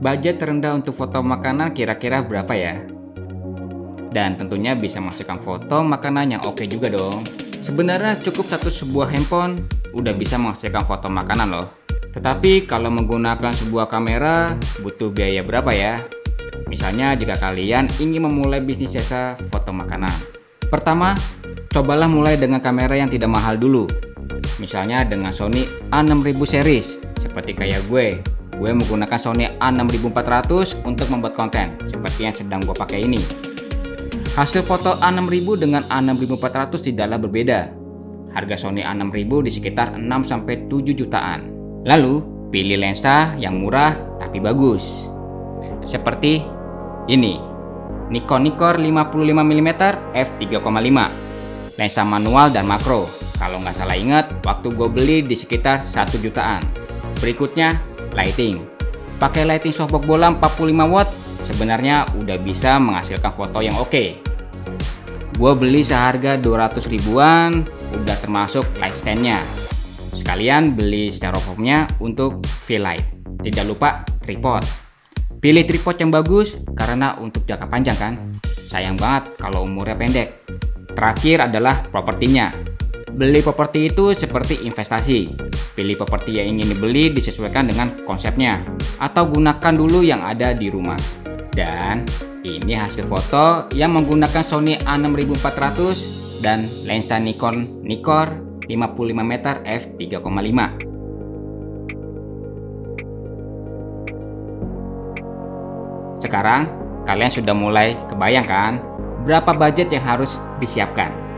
Budget terendah untuk foto makanan kira-kira berapa ya? Dan tentunya bisa masukkan foto makanan yang oke juga dong. Sebenarnya cukup sebuah handphone udah bisa menghasilkan foto makanan loh. Tetapi kalau menggunakan sebuah kamera butuh biaya berapa ya? Misalnya jika kalian ingin memulai bisnis jasa foto makanan. Pertama, cobalah mulai dengan kamera yang tidak mahal dulu. Misalnya dengan Sony A6000 series. Seperti kayak gue menggunakan Sony A6400 untuk membuat konten seperti yang sedang gue pakai ini. Hasil foto A6000 dengan A6400 tidaklah berbeda. Harga Sony A6000 di sekitar 6-7 jutaan. Lalu, pilih lensa yang murah tapi bagus. Seperti ini, Nikon Nikkor 55mm f3.5. Lensa manual dan makro. Kalau nggak salah ingat, waktu gue beli di sekitar 1 jutaan. Berikutnya, lighting. Pakai lighting softbox bola 45 watt, sebenarnya udah bisa menghasilkan foto yang oke. Gue beli seharga 200 ribuan, udah termasuk light stand-nya. Sekalian beli styrofoamnya untuk V-light. Tidak lupa tripod. Pilih tripod yang bagus karena untuk jangka panjang kan. Sayang banget kalau umurnya pendek. Terakhir adalah propertinya. Beli properti itu seperti investasi. Pilih properti yang ingin dibeli disesuaikan dengan konsepnya, atau gunakan dulu yang ada di rumah. Dan ini hasil foto yang menggunakan Sony A6400 dan lensa Nikon Nikkor 55mm f3.5. Sekarang kalian sudah mulai kebayang kan berapa budget yang harus disiapkan?